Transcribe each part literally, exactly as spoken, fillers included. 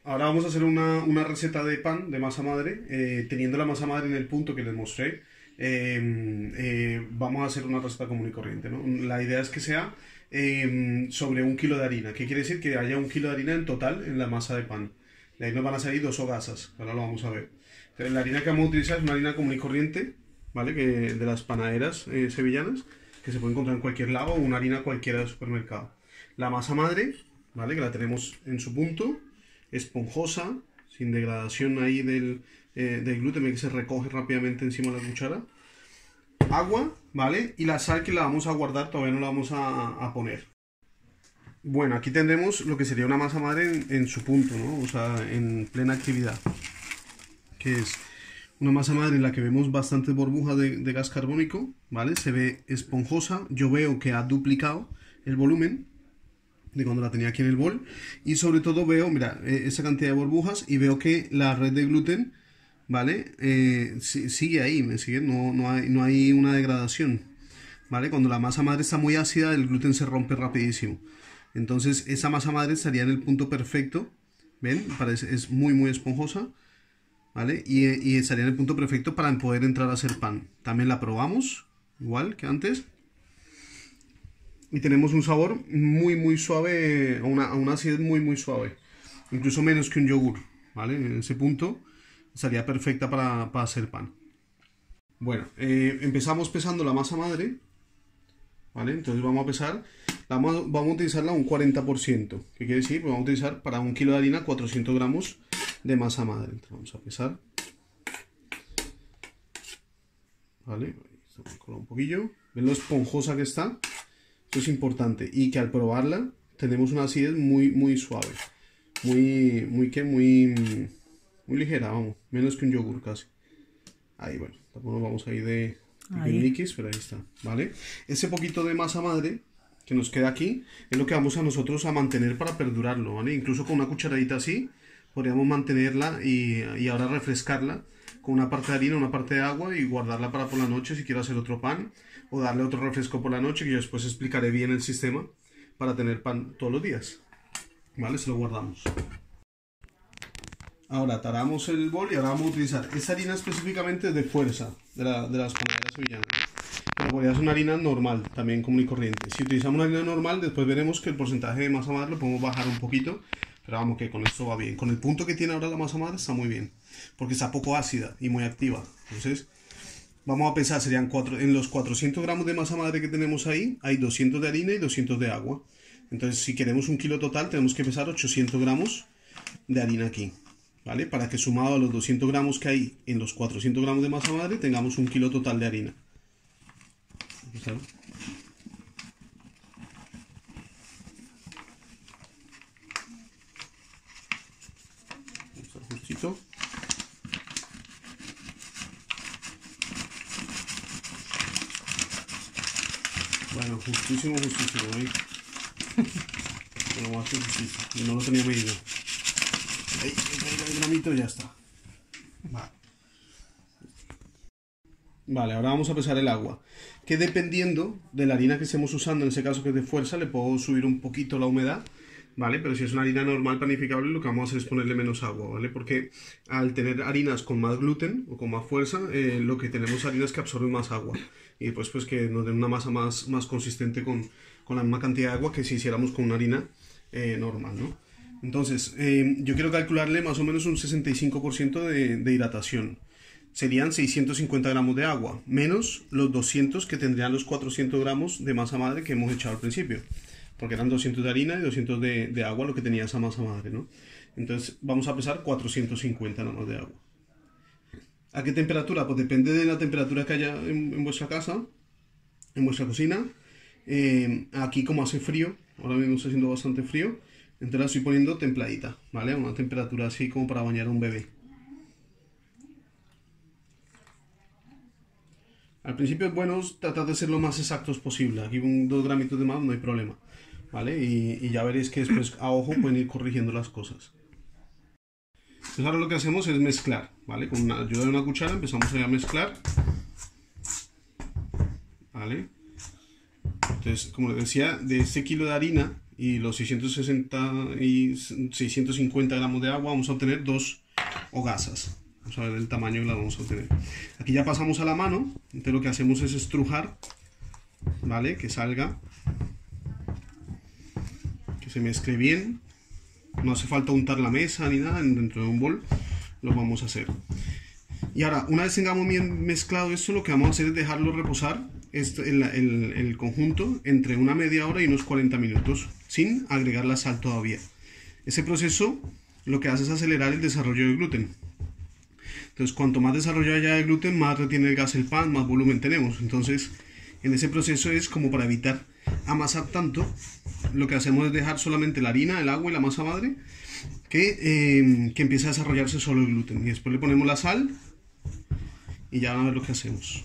ahora vamos a hacer una, una receta de pan de masa madre, eh, teniendo la masa madre en el punto que les mostré. Eh, eh, vamos a hacer una receta común y corriente, ¿no? La idea es que sea eh, sobre un kilo de harina. ¿Qué quiere decir? Que haya un kilo de harina en total en la masa de pan. De ahí nos van a salir dos hogazas, ahora lo vamos a ver. Entonces, la harina que vamos a utilizar es una harina común y corriente, ¿vale? Que, de las panaderas eh, sevillanas, que se puede encontrar en cualquier lado, o una harina cualquiera del supermercado. La masa madre, ¿vale? Que la tenemos en su punto, esponjosa, sin degradación ahí del, eh, del gluten, que se recoge rápidamente encima de la cuchara. Agua, ¿vale? Y la sal, que la vamos a guardar, todavía no la vamos a, a poner. Bueno, aquí tendremos lo que sería una masa madre en, en su punto, ¿no? O sea, en plena actividad. Que es una masa madre en la que vemos bastantes burbujas de, de gas carbónico, ¿vale? Se ve esponjosa. Yo veo que ha duplicado el volumen de cuando la tenía aquí en el bol. Y sobre todo veo, mira, esa cantidad de burbujas, y veo que la red de gluten, ¿vale? Eh, sigue ahí, ¿me sigue? No, no, hay, no hay una degradación, ¿vale? Cuando la masa madre está muy ácida, el gluten se rompe rapidísimo. Entonces esa masa madre estaría en el punto perfecto, ¿ven? Parece, es muy muy esponjosa, ¿vale? Y, y estaría en el punto perfecto para poder entrar a hacer pan. También la probamos, igual que antes. Y tenemos un sabor muy muy suave, una, una acidez muy muy suave. Incluso menos que un yogur, ¿vale? En ese punto estaría perfecta para, para hacer pan. Bueno, eh, empezamos pesando la masa madre, ¿vale? Entonces vamos a pesar, vamos, vamos a utilizarla un cuarenta por ciento. ¿Qué quiere decir? Pues vamos a utilizar para un kilo de harina cuatrocientos gramos de masa madre. Entonces vamos a pesar. ¿Vale? Vamos a colar un poquillo. ¿Ven lo esponjosa que está? Eso es importante. Y que al probarla tenemos una acidez muy, muy suave. Muy, muy, que muy, muy ligera, vamos. Menos que un yogur casi. Ahí, bueno. Tampoco vamos a ir de... X, pero ahí está, ¿vale? Ese poquito de masa madre que nos queda aquí es lo que vamos a nosotros a mantener para perdurarlo, ¿vale? Incluso con una cucharadita así podríamos mantenerla y, y ahora refrescarla con una parte de harina, una parte de agua, y guardarla para por la noche si quiero hacer otro pan, o darle otro refresco por la noche, que yo después explicaré bien el sistema para tener pan todos los días, ¿vale? Se lo guardamos. Ahora taramos el bol y ahora vamos a utilizar esta harina específicamente de fuerza, de, la, de las panaderas sevillanas. Pero podría ser una harina normal, también común y corriente. Si utilizamos una harina normal, después veremos que el porcentaje de masa madre lo podemos bajar un poquito, pero vamos, que con esto va bien. Con el punto que tiene ahora la masa madre está muy bien, porque está poco ácida y muy activa. Entonces vamos a pensar, serían cuatro, en los cuatrocientos gramos de masa madre que tenemos ahí, hay doscientos de harina y doscientos de agua. Entonces, si queremos un kilo total, tenemos que pesar ochocientos gramos de harina aquí, ¿vale? Para que sumado a los doscientos gramos que hay en los cuatrocientos gramos de masa madre, tengamos un kilo total de harina. ¿Sabes? Justito. Bueno, justísimo, justísimo, ¿eh? Pero más que justísimo. No lo tenía medido. Ahí, ahí, el gramito, ya está. Vale. Vale, ahora vamos a pesar el agua, que dependiendo de la harina que estemos usando, en ese caso que es de fuerza, le puedo subir un poquito la humedad, ¿vale? Pero si es una harina normal panificable, lo que vamos a hacer es ponerle menos agua, ¿vale? Porque al tener harinas con más gluten o con más fuerza, eh, lo que tenemos harinas que absorben más agua, y después pues que nos den una masa más, más consistente con, con la misma cantidad de agua que si hiciéramos con una harina eh, normal, ¿no? Entonces, eh, yo quiero calcularle más o menos un sesenta y cinco por ciento de, de hidratación. Serían seiscientos cincuenta gramos de agua, menos los doscientos que tendrían los cuatrocientos gramos de masa madre que hemos echado al principio. Porque eran doscientos de harina y doscientos de, de agua lo que tenía esa masa madre, ¿no? Entonces vamos a pesar cuatrocientos cincuenta nada más de agua. ¿A qué temperatura? Pues depende de la temperatura que haya en, en vuestra casa, en vuestra cocina. Eh, aquí como hace frío, ahora mismo está haciendo bastante frío, entonces la estoy poniendo templadita, ¿vale? A una temperatura así como para bañar a un bebé. Al principio es bueno tratar de ser lo más exactos posible. Aquí un dos gramitos de más no hay problema, ¿vale? Y, y ya veréis que después a ojo pueden ir corrigiendo las cosas. Entonces ahora lo que hacemos es mezclar, ¿vale? Con la ayuda de una cuchara empezamos a mezclar, ¿vale? Entonces, como les decía, de este kilo de harina y los seiscientos sesenta y seiscientos cincuenta gramos de agua, vamos a obtener dos hogazas. Vamos a ver el tamaño que la vamos a obtener. Aquí ya pasamos a la mano, entonces lo que hacemos es estrujar, ¿vale? Que salga, que se mezcle bien. No hace falta untar la mesa ni nada, dentro de un bol lo vamos a hacer. Y ahora, una vez tengamos bien mezclado esto, lo que vamos a hacer es dejarlo reposar este, el, el, el conjunto entre una media hora y unos cuarenta minutos, sin agregar la sal todavía. Ese proceso lo que hace es acelerar el desarrollo del gluten. Entonces, cuanto más desarrollo haya de gluten, más retiene el gas el pan, más volumen tenemos. Entonces, en ese proceso es como para evitar amasar tanto, lo que hacemos es dejar solamente la harina, el agua y la masa madre, que, eh, que empiece a desarrollarse solo el gluten. Y después le ponemos la sal y ya van a ver lo que hacemos.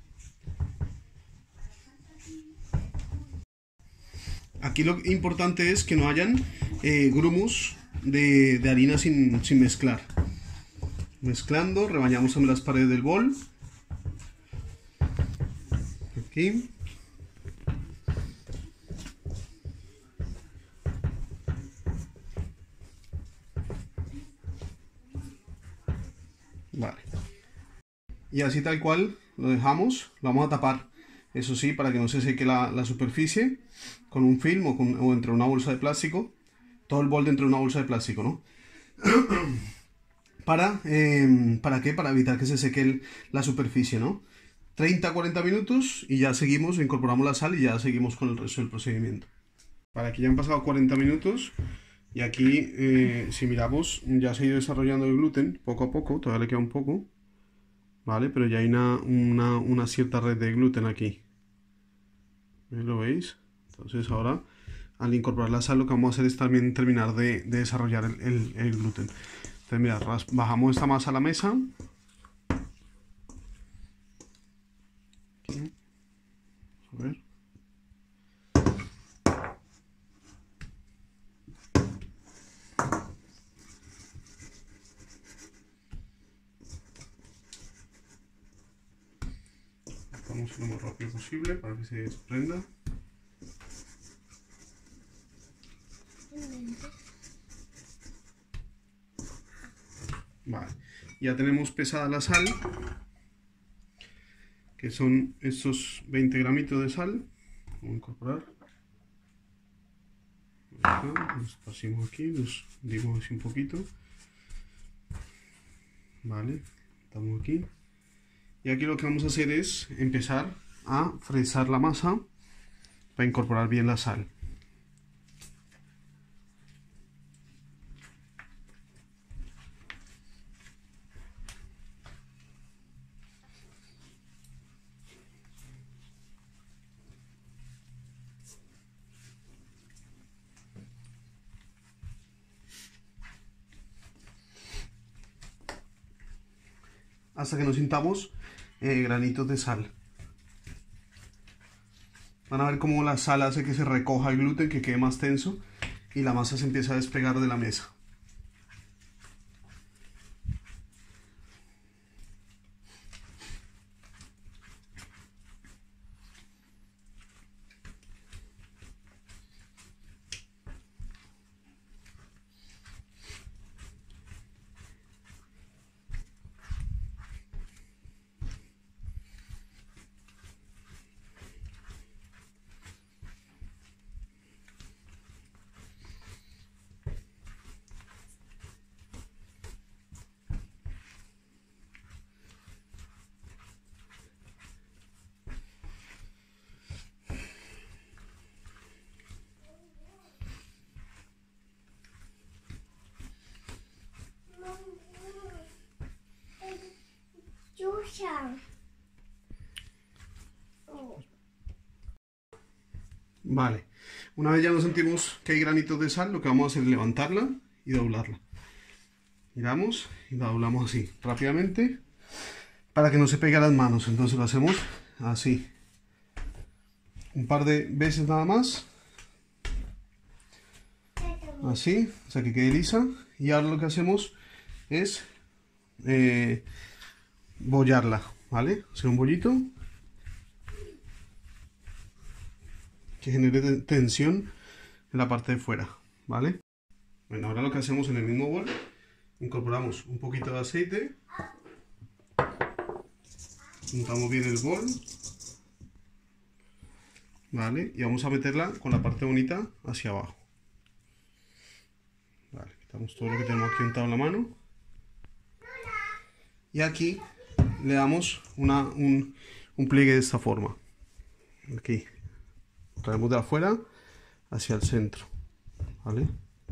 Aquí lo importante es que no hayan eh, grumos de, de harina sin, sin mezclar. Mezclando, rebañamos también las paredes del bol. Aquí. Vale. Y así tal cual lo dejamos, lo vamos a tapar, eso sí, para que no se seque la, la superficie, con un film o, con, o entre una bolsa de plástico, todo el bol dentro de una bolsa de plástico, ¿no? ¿Para, eh, ¿Para qué? Para evitar que se seque el, la superficie, ¿no? treinta a cuarenta minutos y ya seguimos, incorporamos la sal y ya seguimos con el resto del procedimiento. Vale, aquí ya han pasado cuarenta minutos y aquí, eh, si miramos, ya se ha ido desarrollando el gluten poco a poco, todavía le queda un poco, ¿vale? Pero ya hay una, una, una cierta red de gluten aquí. ¿Lo veis? Entonces ahora, al incorporar la sal, lo que vamos a hacer es también terminar de, de desarrollar el, el, el gluten. Entonces, mirad, bajamos esta masa a la mesa. Aquí. A ver. Vamos lo más rápido posible para que se desprenda. Vale, ya tenemos pesada la sal, que son estos veinte gramitos de sal. Vamos a incorporar. Los esparcimos aquí, los dimos así un poquito. Vale, estamos aquí. Y aquí lo que vamos a hacer es empezar a fresar la masa para incorporar bien la sal. Hasta que nos sintamos eh, granitos de sal. Van a ver cómo la sal hace que se recoja el gluten, que quede más tenso y la masa se empieza a despegar de la mesa. Vale, una vez ya nos sentimos que hay granitos de sal, lo que vamos a hacer es levantarla y doblarla. Miramos y la doblamos así, rápidamente, para que no se pegue a las manos. Entonces lo hacemos así, un par de veces nada más, así, o sea que quede lisa. Y ahora lo que hacemos es eh, bollarla, ¿vale? Hacer un bollito que genere tensión en la parte de fuera, ¿vale? Bueno, ahora lo que hacemos en el mismo bol, incorporamos un poquito de aceite, juntamos bien el bol, ¿vale? Y vamos a meterla con la parte bonita hacia abajo. Vale, quitamos todo lo que tenemos aquí untado en la mano. Y aquí le damos una, un, un pliegue de esta forma. Aquí. Traemos de afuera hacia el centro. ¿Vale?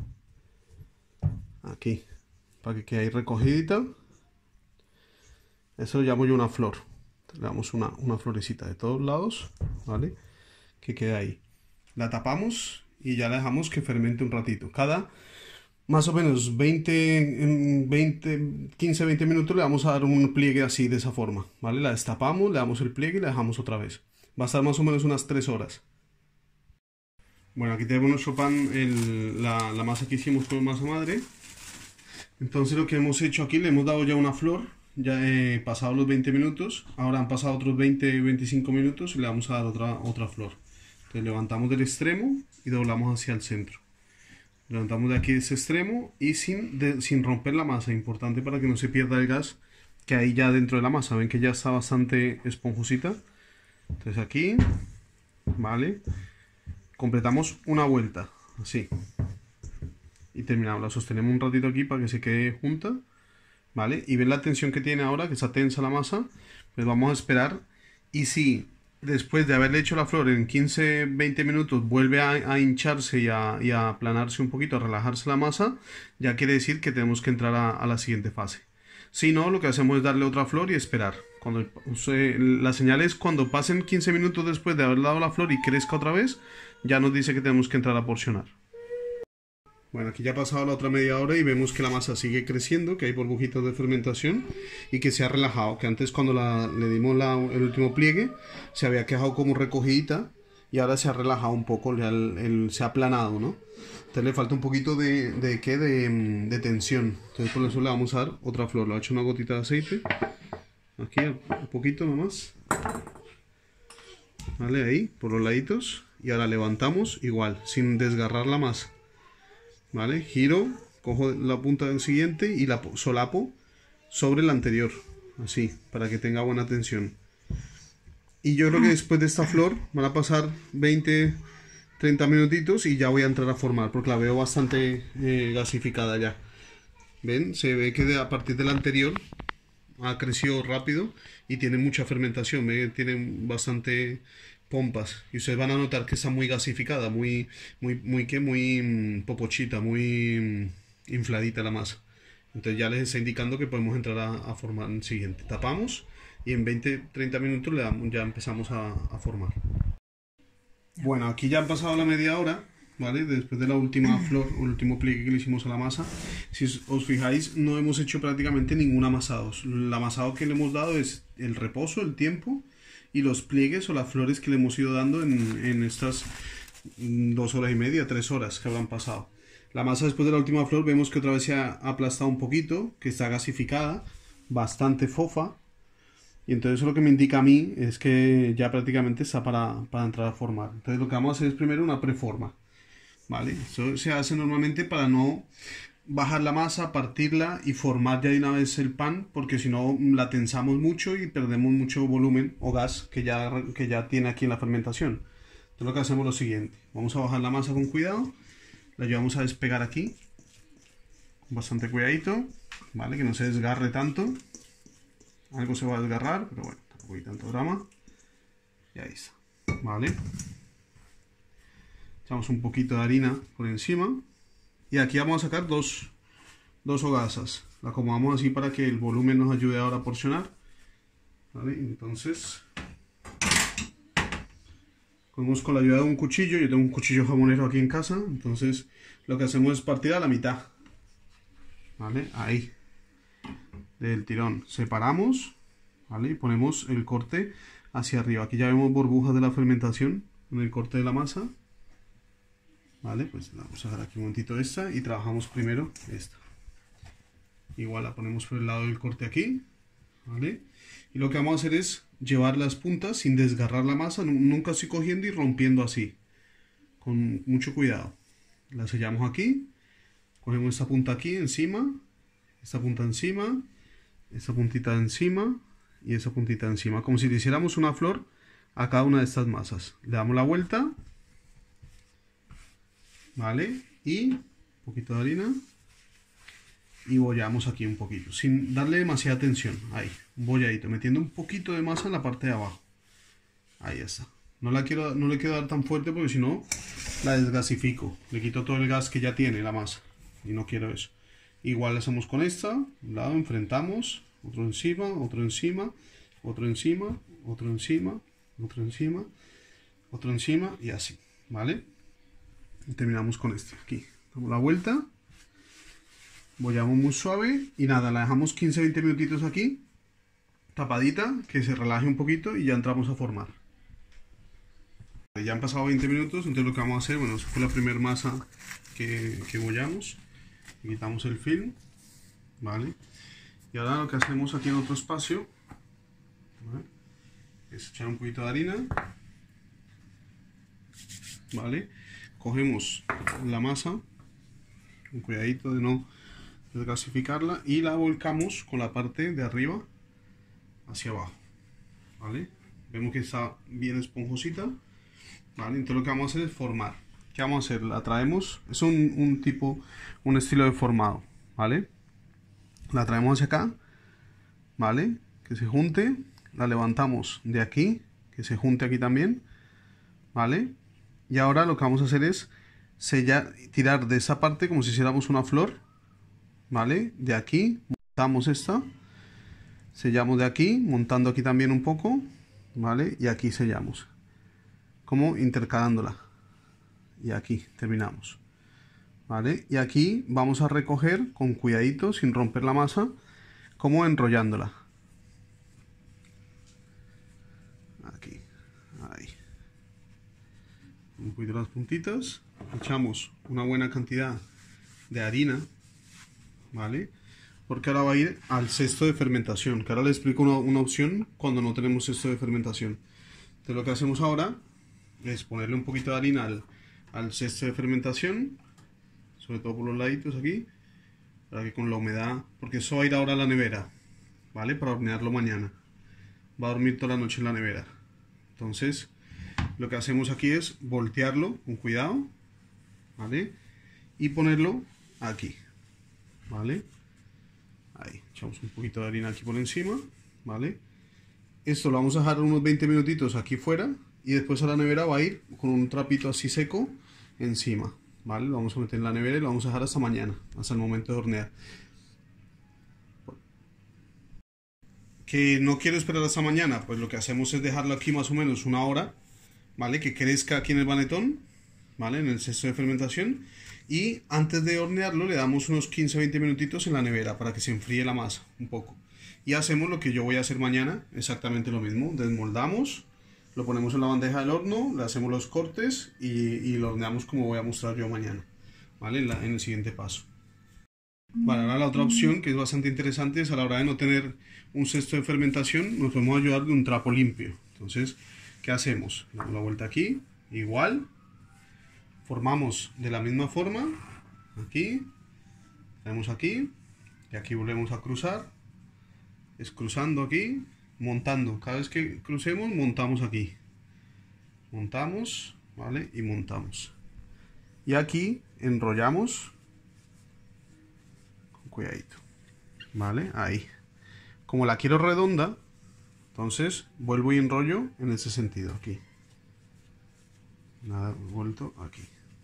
Aquí. Para que quede ahí recogidita. Eso lo llamo yo una flor. Le damos una, una florecita de todos lados. ¿Vale? Que quede ahí. La tapamos y ya la dejamos que fermente un ratito. Cada más o menos veinte, veinte, quince, veinte minutos le vamos a dar un pliegue así de esa forma, ¿vale? La destapamos, le damos el pliegue y la dejamos otra vez. Va a estar más o menos unas tres horas. Bueno, aquí tenemos nuestro pan, el, la, la masa que hicimos con masa madre. Entonces lo que hemos hecho aquí, le hemos dado ya una flor, ya he pasado los veinte minutos, ahora han pasado otros veinte, veinticinco minutos y le vamos a dar otra, otra flor. Entonces levantamos del extremo y doblamos hacia el centro. Levantamos de aquí ese extremo y sin, de, sin romper la masa, importante para que no se pierda el gas que hay ya dentro de la masa. Ven que ya está bastante esponjosita. Entonces aquí, vale, completamos una vuelta, así. Y terminamos, la sostenemos un ratito aquí para que se quede junta, vale. Y ven la tensión que tiene ahora, que está tensa la masa, pues vamos a esperar. Y si después de haberle hecho la flor en quince, veinte minutos vuelve a, a hincharse y a, y a aplanarse un poquito, a relajarse la masa, ya quiere decir que tenemos que entrar a, a la siguiente fase. Si no, lo que hacemos es darle otra flor y esperar. Cuando, se, la señal es cuando pasen quince minutos después de haber dado la flor y crezca otra vez, ya nos dice que tenemos que entrar a porcionar. Bueno, aquí ya ha pasado la otra media hora y vemos que la masa sigue creciendo, que hay burbujitas de fermentación y que se ha relajado, que antes cuando la, le dimos la, el último pliegue se había quedado como recogidita y ahora se ha relajado un poco, ya el, el, se ha aplanado, ¿no? Entonces le falta un poquito de, de, ¿qué? de, de tensión, entonces por eso le vamos a dar otra flor. Le he hecho una gotita de aceite, aquí un poquito nomás, ¿vale? Ahí, por los laditos, y ahora levantamos igual, sin desgarrar la masa. ¿Vale? Giro, cojo la punta del siguiente y la solapo sobre la anterior, así, para que tenga buena tensión. Y yo creo que después de esta flor van a pasar veinte, treinta minutitos y ya voy a entrar a formar, porque la veo bastante eh, gasificada ya. ¿Ven? Se ve que de, a partir de la anterior ha crecido rápido y tiene mucha fermentación, ¿ven? Tiene bastante pompas y ustedes van a notar que está muy gasificada, muy, muy, muy, que muy mmm, popochita, muy mmm, infladita la masa. Entonces ya les está indicando que podemos entrar a, a formar el siguiente. Tapamos y en veinte, treinta minutos le damos, ya empezamos a, a formar. Bueno, aquí ya han pasado la media hora, ¿vale? Después de la última flor, o el último pliegue que le hicimos a la masa. Si os fijáis, no hemos hecho prácticamente ningún amasado. El amasado que le hemos dado es el reposo, el tiempo y los pliegues o las flores que le hemos ido dando en, en estas dos horas y media, tres horas que habrán pasado. La masa después de la última flor vemos que otra vez se ha aplastado un poquito, que está gasificada, bastante fofa. Y entonces eso lo que me indica a mí es que ya prácticamente está para, para entrar a formar. Entonces lo que vamos a hacer es primero una preforma, ¿vale? Eso se hace normalmente para no bajar la masa, partirla y formar ya de una vez el pan, porque si no la tensamos mucho y perdemos mucho volumen o gas que ya, que ya tiene aquí en la fermentación. Entonces lo que hacemos es lo siguiente: vamos a bajar la masa con cuidado, la llevamos a despegar aquí, con bastante cuidadito, ¿vale? Que no se desgarre tanto. Algo se va a desgarrar, pero bueno, tampoco hay tanto drama. Y ahí está, ¿vale? Echamos un poquito de harina por encima. Y aquí vamos a sacar dos, dos hogazas. La acomodamos así para que el volumen nos ayude ahora a porcionar, ¿vale? Entonces, cogemos con la ayuda de un cuchillo. Yo tengo un cuchillo jamonero aquí en casa. Entonces, lo que hacemos es partir a la mitad, ¿vale? Ahí, del tirón. Separamos, ¿vale? Y ponemos el corte hacia arriba. Aquí ya vemos burbujas de la fermentación en el corte de la masa. Vale, pues la vamos a dejar aquí un momentito esta y trabajamos primero esta. Igual la ponemos por el lado del corte aquí, ¿vale? Y lo que vamos a hacer es llevar las puntas sin desgarrar la masa, nunca estoy cogiendo y rompiendo así, con mucho cuidado, La sellamos aquí, cogemos esta punta aquí encima, esta punta encima, esta puntita encima y esa puntita encima, como si le hiciéramos una flor a cada una de estas masas. Le damos la vuelta, ¿vale? Y un poquito de harina y bollamos aquí un poquito, sin darle demasiada tensión. Ahí, un bolladito, metiendo un poquito de masa en la parte de abajo. Ahí está. No la quiero, no le quiero dar tan fuerte porque si no la desgasifico. Le quito todo el gas que ya tiene la masa y no quiero eso. Igual hacemos con esta, un lado, enfrentamos, otro encima, otro encima, otro encima, otro encima, otro encima, otro encima y así, ¿vale? Y terminamos con este. Aquí damos la vuelta, bollamos muy suave y nada, la dejamos quince a veinte minutitos aquí, tapadita, que se relaje un poquito y ya entramos a formar. Ya han pasado veinte minutos, entonces lo que vamos a hacer, bueno, esa fue la primera masa que, que bollamos. Quitamos el film, ¿vale? Y ahora lo que hacemos aquí en otro espacio, ¿vale?, es echar un poquito de harina, ¿vale? Cogemos la masa, con cuidadito de no desgasificarla, y la volcamos con la parte de arriba hacia abajo, ¿vale? Vemos que está bien esponjosita, ¿vale? Entonces lo que vamos a hacer es formar. ¿Qué vamos a hacer? La traemos, es un, un tipo, un estilo de formado, ¿vale? La traemos hacia acá, ¿vale? Que se junte, la levantamos de aquí, que se junte aquí también, ¿vale? Y ahora lo que vamos a hacer es sellar, tirar de esa parte como si hiciéramos una flor, ¿vale? De aquí, montamos esta, sellamos de aquí, montando aquí también un poco, ¿vale? Y aquí sellamos, como intercalándola. Y aquí terminamos, ¿vale? Y aquí vamos a recoger con cuidadito, sin romper la masa, como enrollándola. Aquí, ahí. Un poquito las puntitas. Echamos una buena cantidad de harina, ¿vale? Porque ahora va a ir al cesto de fermentación, que ahora les explico una, una opción cuando no tenemos cesto de fermentación. Entonces lo que hacemos ahora es ponerle un poquito de harina al al cesto de fermentación, sobre todo por los laditos aquí, para que con la humedad, porque eso va a ir ahora a la nevera, ¿vale? Para hornearlo mañana. Va a dormir toda la noche en la nevera. Entonces, lo que hacemos aquí es voltearlo con cuidado, ¿vale? Y ponerlo aquí, ¿vale? Ahí, echamos un poquito de harina aquí por encima, ¿vale? Esto lo vamos a dejar unos veinte minutitos aquí fuera y después a la nevera va a ir con un trapito así seco encima, ¿vale? Lo vamos a meter en la nevera y lo vamos a dejar hasta mañana, hasta el momento de hornear. Que no quiero esperar hasta mañana, pues lo que hacemos es dejarlo aquí más o menos una hora, ¿vale? Que crezca aquí en el banetón, ¿vale? En el cesto de fermentación. Y antes de hornearlo le damos unos quince a veinte minutitos en la nevera para que se enfríe la masa un poco. Y hacemos lo que yo voy a hacer mañana, exactamente lo mismo. Desmoldamos, lo ponemos en la bandeja del horno, le hacemos los cortes y, y lo horneamos como voy a mostrar yo mañana, ¿vale? En, la, en el siguiente paso. Vale, ahora la otra opción que es bastante interesante es a la hora de no tener un cesto de fermentación, nos podemos ayudar de un trapo limpio. Entonces, ¿qué hacemos? Damos la vuelta aquí, igual, formamos de la misma forma, aquí, tenemos aquí, y aquí volvemos a cruzar, es cruzando aquí, montando, cada vez que crucemos montamos aquí, montamos, ¿vale? Y montamos. Y aquí enrollamos con cuidadito, ¿vale? Ahí. Como la quiero redonda, entonces vuelvo y enrollo en ese sentido, aquí. Nada, vuelto aquí.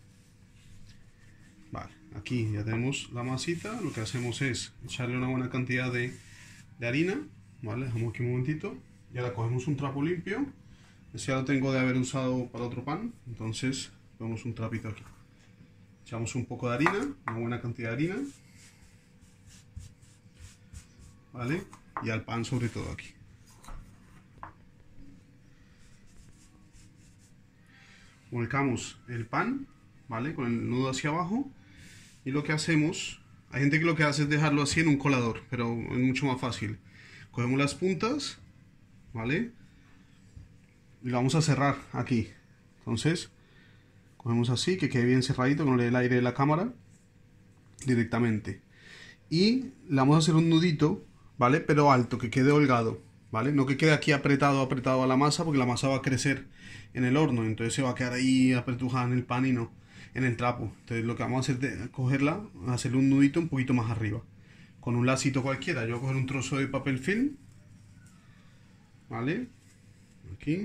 Vale, aquí ya tenemos la masita. Lo que hacemos es echarle una buena cantidad de, de harina, ¿vale? Dejamos aquí un momentito. Y ahora cogemos un trapo limpio. Este ya lo tengo de haber usado para otro pan, entonces ponemos un trapito aquí. Echamos un poco de harina, una buena cantidad de harina, ¿vale? Y al pan sobre todo aquí. Volcamos el pan, ¿vale? Con el nudo hacia abajo. Y lo que hacemos, hay gente que lo que hace es dejarlo así en un colador, pero es mucho más fácil. Cogemos las puntas, ¿vale? Y lo vamos a cerrar aquí. Entonces, Cogemos así, que quede bien cerradito, que no le dé el aire de la cámara directamente. Y le vamos a hacer un nudito, ¿vale? Pero alto, que quede holgado, ¿vale? No que quede aquí apretado, apretado a la masa, porque la masa va a crecer en el horno, entonces se va a quedar ahí apretujada en el pan y no en el trapo. Entonces lo que vamos a hacer es cogerla, hacerle un nudito un poquito más arriba, con un lacito cualquiera. Yo voy a coger un trozo de papel film, ¿vale? Aquí.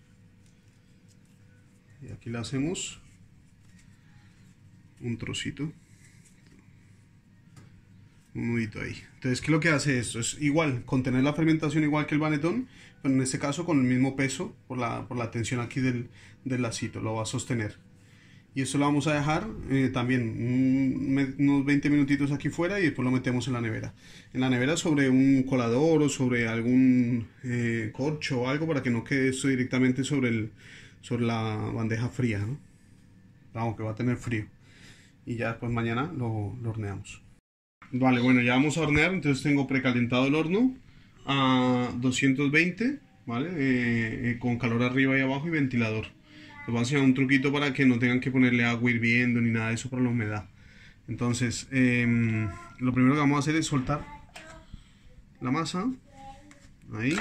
Y aquí le hacemos un trocito, un nudito ahí. Entonces, ¿qué es lo que hace esto? Es igual, contener la fermentación igual que el panetón, pero en este caso con el mismo peso, por la, por la tensión aquí del, del lacito, lo va a sostener. Y esto lo vamos a dejar eh, también un, unos veinte minutitos aquí fuera y después lo metemos en la nevera. En la nevera sobre un colador o sobre algún eh, corcho o algo para que no quede esto directamente sobre, el, sobre la bandeja fría, ¿no? Vamos, que va a tener frío. Y ya después mañana lo, lo horneamos. Vale, bueno, ya vamos a hornear. Entonces tengo precalentado el horno a doscientos veinte, ¿vale? Eh, eh, con calor arriba y abajo y ventilador. Les voy a enseñar un truquito para que no tengan que ponerle agua hirviendo ni nada de eso para la humedad. Entonces, eh, lo primero que vamos a hacer es soltar la masa. Ahí.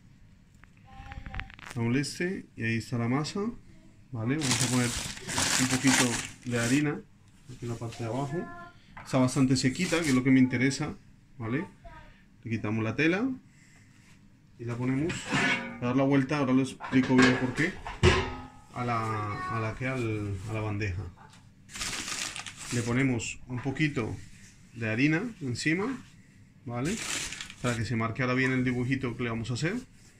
La moleste y ahí está la masa. Vale, vamos a poner un poquito de harina aquí en la parte de abajo. Está bastante sequita, que es lo que me interesa. Vale, le quitamos la tela y la ponemos. A dar la vuelta, ahora lo explico bien por qué. A la, a la que al, a la bandeja le ponemos un poquito de harina encima, vale, para que se marque ahora bien el dibujito que le vamos a hacer,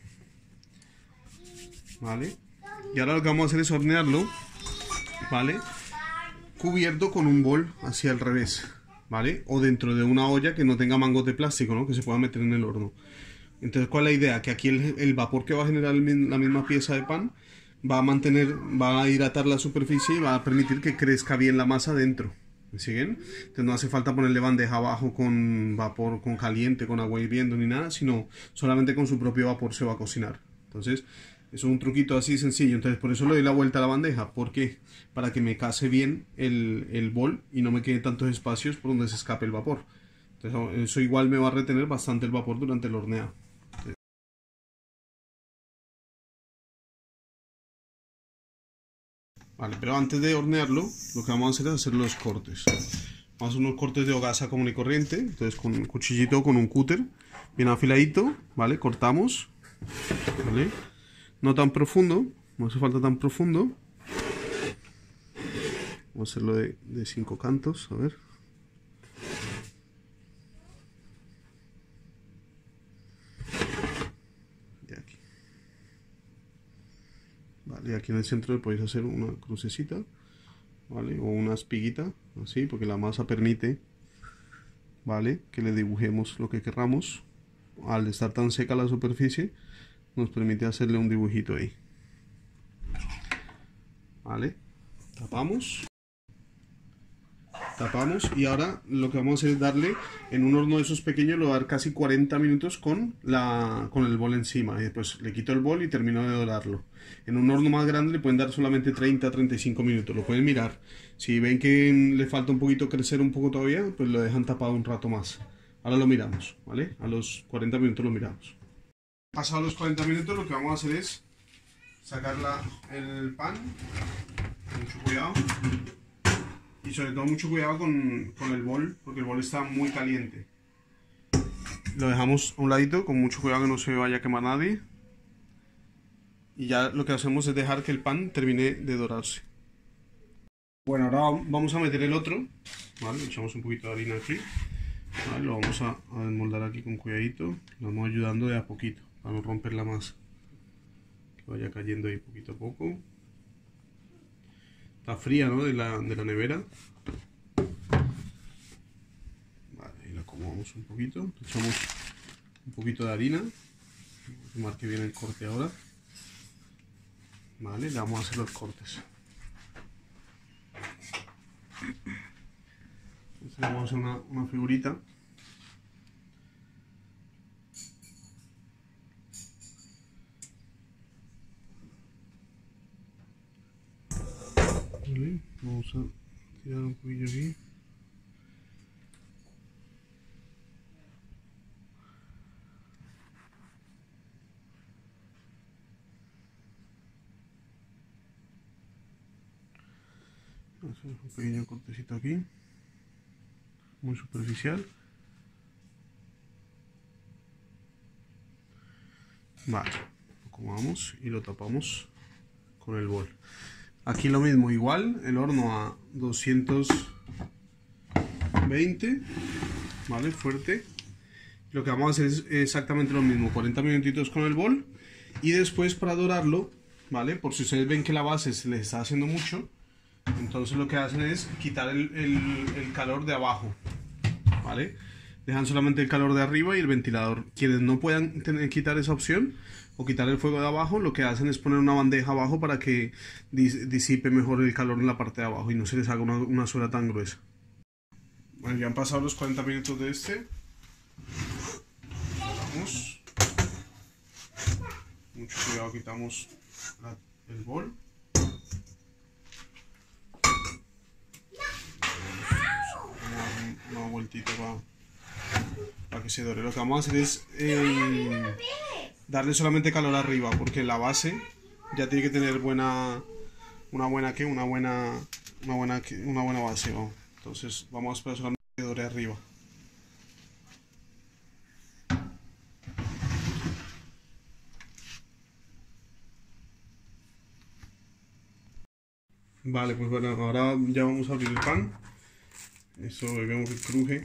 vale. Y ahora lo que vamos a hacer es hornearlo, vale, cubierto con un bol hacia el revés, vale, o dentro de una olla que no tenga mangos de plástico, ¿no? Que se pueda meter en el horno. Entonces, ¿cuál es la idea? Que aquí el, el vapor que va a generar el, la misma pieza de pan va a mantener, va a hidratar la superficie y va a permitir que crezca bien la masa dentro. ¿Me siguen? Entonces no hace falta ponerle bandeja abajo con vapor, con caliente, con agua hirviendo ni nada, sino solamente con su propio vapor se va a cocinar. Entonces, eso es un truquito así sencillo. Entonces, por eso le doy la vuelta a la bandeja. ¿Por qué? Para que me case bien el, el bol y no me queden tantos espacios por donde se escape el vapor. Entonces, eso igual me va a retener bastante el vapor durante el horneado. Vale, pero antes de hornearlo, lo que vamos a hacer es hacer los cortes. Vamos a hacer unos cortes de hogaza común y corriente. Entonces con un cuchillito o con un cúter bien afiladito, ¿vale? Cortamos, ¿vale? No tan profundo, no hace falta tan profundo. Vamos a hacerlo de, de cinco cantos, a ver. De aquí. Vale, aquí en el centro le podéis hacer una crucecita, ¿vale? O una espiguita, así, porque la masa permite, ¿vale? Que le dibujemos lo que querramos. Al estar tan seca la superficie, nos permite hacerle un dibujito ahí. ¿Vale? Tapamos. Tapamos y ahora lo que vamos a hacer es darle en un horno de esos pequeños, lo voy a dar casi cuarenta minutos con, la, con el bol encima y después le quito el bol y termino de dorarlo. En un horno más grande le pueden dar solamente treinta a treinta y cinco minutos, lo pueden mirar. Si ven que le falta un poquito crecer un poco todavía, pues lo dejan tapado un rato más. Ahora lo miramos, ¿vale? A los cuarenta minutos lo miramos. Pasados los cuarenta minutos lo que vamos a hacer es sacar la, el pan, mucho cuidado. Y sobre todo mucho cuidado con, con el bol, porque el bol está muy caliente. Lo dejamos a un ladito, con mucho cuidado que no se vaya a quemar nadie. Y ya lo que hacemos es dejar que el pan termine de dorarse. Bueno, ahora vamos a meter el otro, ¿vale? Echamos un poquito de harina aquí, ¿vale? Lo vamos a, a desmoldar aquí con cuidadito. Lo vamos ayudando de a poquito, para no romper la masa. Que vaya cayendo ahí poquito a poco. Está fría, ¿no? De la, de la nevera. Vale, y la acomodamos un poquito. Echamos un poquito de harina. Que marque bien el corte ahora. Vale, le vamos a hacer los cortes. Entonces le vamos a hacer una, una figurita. ¿Vale? Vamos a tirar un poquillo aquí. Vamos a hacer un pequeño cortecito aquí, muy superficial. Vale, lo acomodamos y lo tapamos con el bol. Aquí lo mismo, igual, el horno a doscientos veinte, vale, fuerte. Lo que vamos a hacer es exactamente lo mismo, cuarenta minutitos con el bol. Y después, para dorarlo, vale, por si ustedes ven que la base se les está haciendo mucho, entonces lo que hacen es quitar el, el, el calor de abajo, vale. Dejan solamente el calor de arriba y el ventilador. Quienes no puedan tener, quitar esa opción o quitar el fuego de abajo, lo que hacen es poner una bandeja abajo para que dis disipe mejor el calor en la parte de abajo y no se les haga una, una suela tan gruesa. Bueno, ya han pasado los cuarenta minutos de este. Vamos. Mucho cuidado, quitamos la, el bol. Una, una vueltita para... para que se dore. Lo que vamos a hacer es eh, darle solamente calor arriba, porque la base ya tiene que tener buena una buena que una buena una buena una buena base, ¿no? Entonces vamos a esperar solamente que dore arriba. Vale, pues bueno, ahora ya vamos a abrir el pan. Eso vemos que cruje.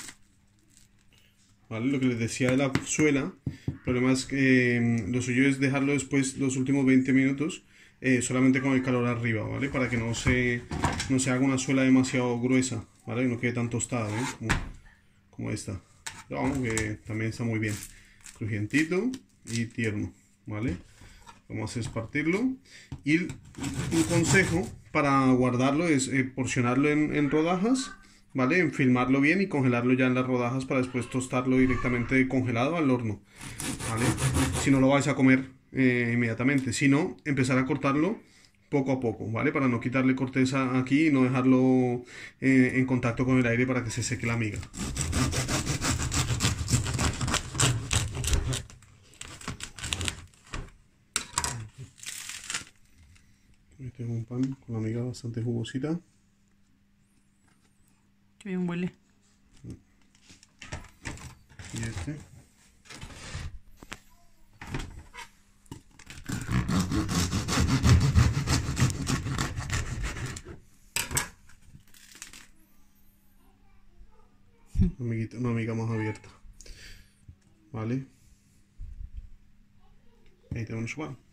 ¿Vale? Lo que les decía de la suela, el problema es que eh, lo suyo es dejarlo después los últimos veinte minutos eh, solamente con el calor arriba, ¿vale? Para que no se, no se haga una suela demasiado gruesa, ¿vale? Y no quede tan tostada, ¿eh? Como, como esta. Pero vamos, que también está muy bien, crujientito y tierno, ¿vale? Vamos a hacer es partirlo. Y un consejo para guardarlo es eh, porcionarlo en, en rodajas, ¿vale? Enfilmarlo bien y congelarlo ya en las rodajas para después tostarlo directamente congelado al horno, ¿vale? Si no lo vais a comer eh, inmediatamente, si no, empezar a cortarlo poco a poco, ¿vale? Para no quitarle corteza aquí y no dejarlo eh, en contacto con el aire para que se seque la miga. Este es un pan con la miga bastante jugosita. Qué bien huele. Y este. Una amiguita, una miga más abierta. ¿Vale? Ahí tenemos su pan.